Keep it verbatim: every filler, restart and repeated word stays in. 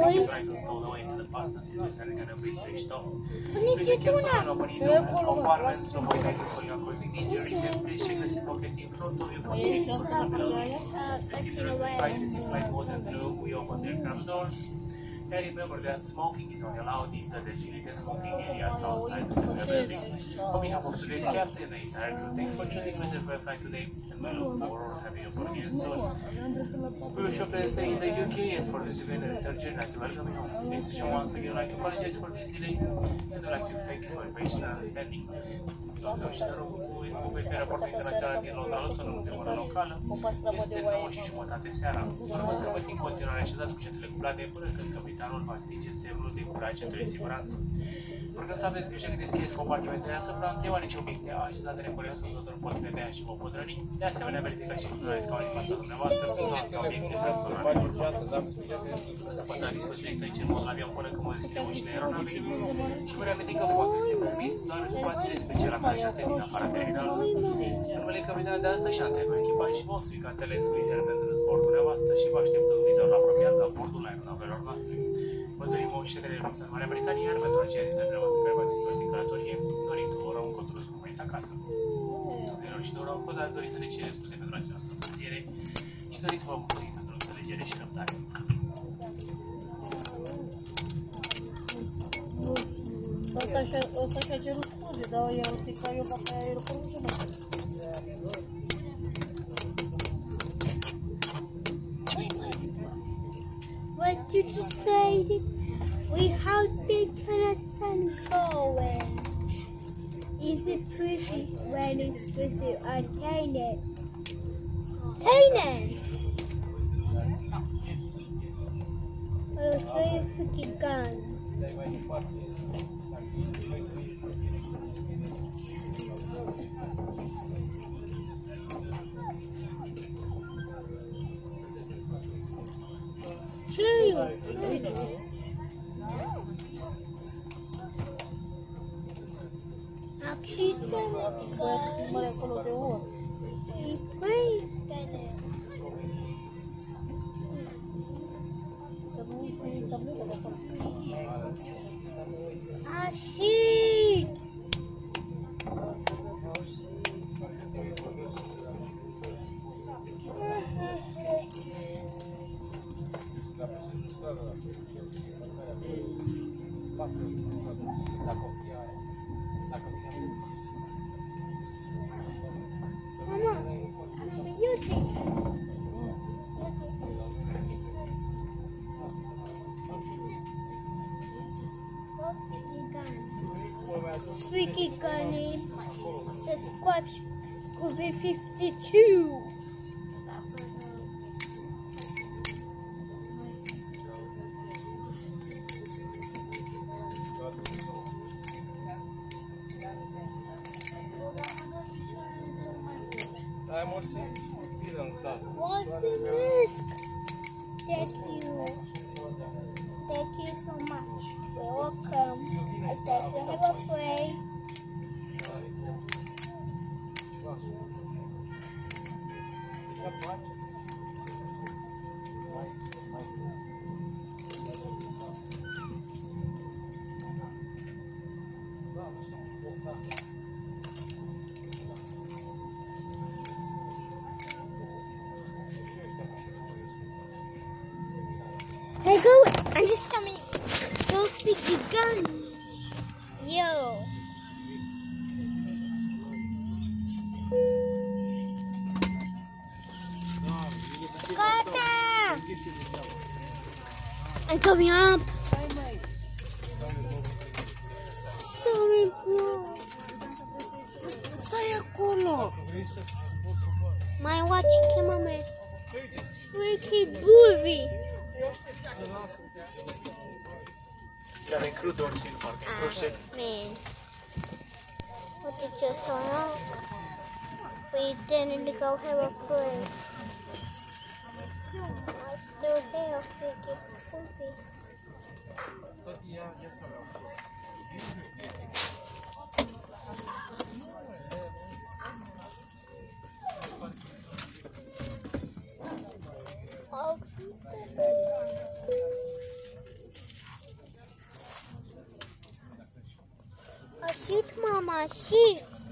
And remember that smoking is only allowed in the designated smoking areas outside the building. On behalf of today's captain and the entire crew, thanks for tuning in with the flight today, and we look forward to having you aboard again soon. We wish you a pleasant stay in the U K, and for this event and return journey, I'd like to welcome you home. Next session, once again, I'd like to apologize for this delay, and I'd like to thank you for your patience and understanding. Domnul și noroc cu pe raportul internațional din Londra, în ultima locală, este nouă și jumătate seara. Urmă să vă în continuare așezat cu centrele cuplate până când capitanul va stinge semnul de curaj centrului de siguranță. Rugăm să aveți grijă că deschideți compartimentele asupra, deoarece obiecte așezate necorespunzător pot cădea și vă pot răni. De asemenea, verificați și lucrurile care în fața dumneavoastră, sunteți obiecte frățurare. Spătați dispozitivele în mod la avion până când mă deschide ușile aeronavei și vă reamintim că pot este permis doar în spațiile speciale amenajate din afara terminalului. Numele capitanului de astăzi și a întregul echipaj și vom strica telescritere pentru zborul dumneavoastră și vă așteptăm viitor apropiat la bordul aeronavelor noastre. Vă dorim o ședere luptă în Marea Britanie, iar pentru aceia dintre dumneavoastră care v-ați întors din călătorie, dorim să vă urăm un control scumpăit acasă. Domnilor și domnilor, vă doriți să ne cereți scuze pentru această întârziere și doriți să vă mulțumim pentru înțelegere și răbdare. Ăsta și-a cerut scuze, dar i-a picat eu pe aeroportul și nu. What did you say? We how big can a sun going? Is it pretty when it's pretty? Itain it.Tain it! I'll show you a freaking gun. Two. Actually, Mare acolo de ori. Să nu uiți că e tableta de acolo. Ah, shit! Mama, you take Freaky gun subscribe Google fifty-two. What's in this? Thank you. Thank you so much. You're welcome. I said you have a pray. Hey, go! I'm just coming. Go pick your gun. Yo. Gata! I'm coming up. Sorry, bro. Stai acolo. My watch came on me. Freaky movie. Chiar în cru doar țin, parcă în croșet. Man. What did you say? We didn't go have a play. I still have freaky movie. Oh, Shoot, Mama, shoot.